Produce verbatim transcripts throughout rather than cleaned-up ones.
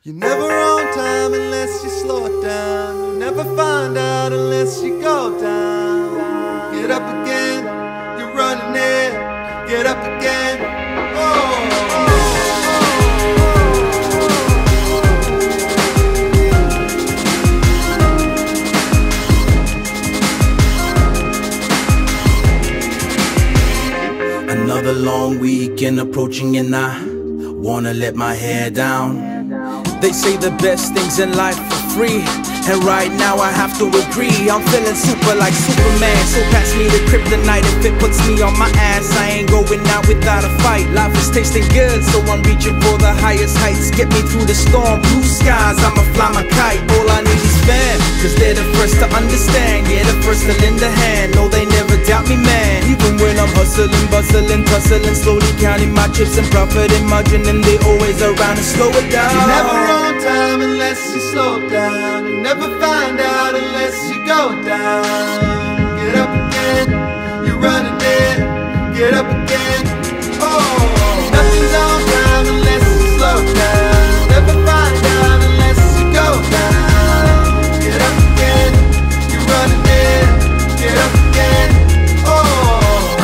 You're never on time unless you slow it down. You never find out unless you go down. Get up again, you're running it. Get up again. Oh. Another long weekend approaching and I wanna let my hair down. They say the best things in life are free, and right now I have to agree. I'm feeling super like Superman, so pass me the kryptonite. If it puts me on my ass, I ain't going out without a fight. Life is tasting good, so I'm reaching for the highest heights. Get me through the storm, blue skies, I'ma fly my kite. All I need is fam, cause they're the first to understand. Yeah, the first to lend a hand, no they never doubt me, man. Even when I'm hustling, bustling, tussling, slowly counting my chips and profiting, margin, and they always around to slow it down. You're never on time unless you slow down. You never find out unless you go down. Get up again, you're running it. Get up again. Oh, nothing's on time unless you slow down. Never find out unless you go down. Get up again, you're running it. Get up again. Oh,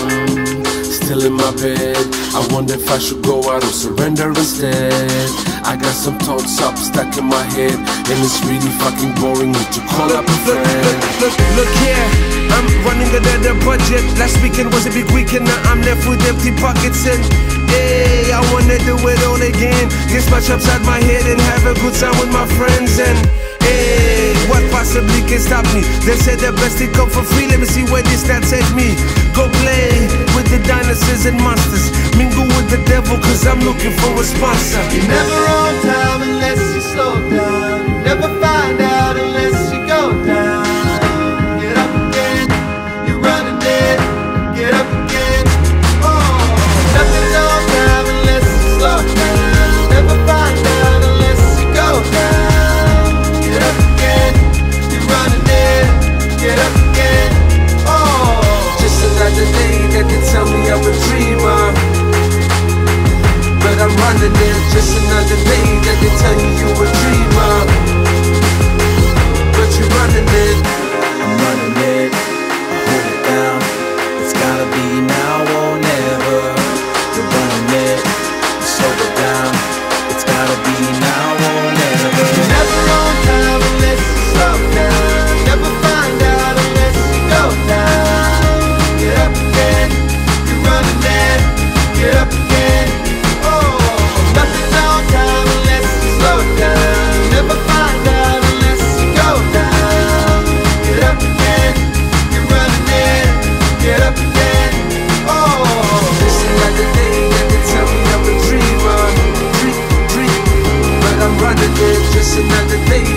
I'm still in my bed. I wonder if I should go out or surrender instead. I got some thoughts up stuck in my head, and it's really fucking boring to call up a friend. Look, look, look, look here, I'm running under the budget. Last weekend was a big weekend, now I'm left with empty pockets. And hey, I wanna do it all again. Get my chops out my head and have a good time with my friends. And hey, what possibly can stop me? They said the best thing come for free. Let me see where this that take me. Go play with the dinosaurs and monsters. Mingle with the devil, cause I'm looking for a sponsor. you're never on time unless you slow down. You never find out unless you go down. Get up again, you're running it. Get up again. Oh, nothing's on time unless you slow down. Never find out unless you go down. Get up again, you're running it. Get up again. Oh, Just another day that they tell me I'm a dreamer, but I'm running it. Just another day that they tell you you a dreamer, but you're running it. I'm running it, I hold it down. It's gotta be now or never. You're running it, you slow it down. It's gotta be now or never. you're never on time unless you slow down. Never find out unless you go down. Get up again, you're running it. Get up again. Oh, nothing's on time unless you slow down. Never find out unless you go down. Get up again, you're running it. Get up again. Oh, Just another day that they tell me I'm a dreamer, dream, dream, but I'm running it. Just another day